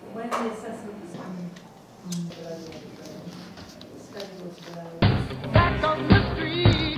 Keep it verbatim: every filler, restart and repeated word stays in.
When the assessment was on, on the study was well. Back on the street.